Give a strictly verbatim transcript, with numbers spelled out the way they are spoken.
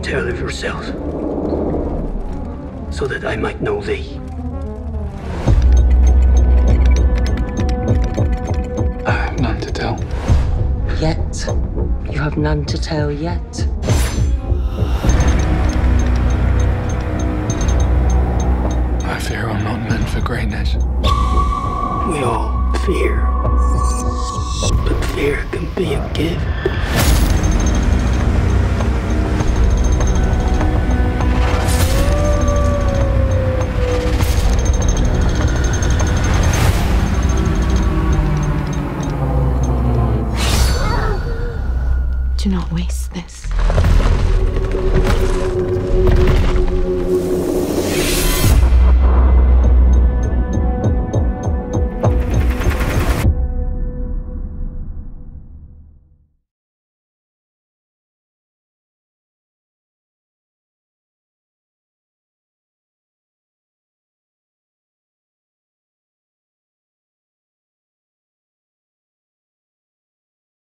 tell of yourself, so that I might know thee. I have none to tell. Yet, you have none to tell yet. I fear I'm not meant for greatness. We all fear, but fear can be a gift. Do not waste this.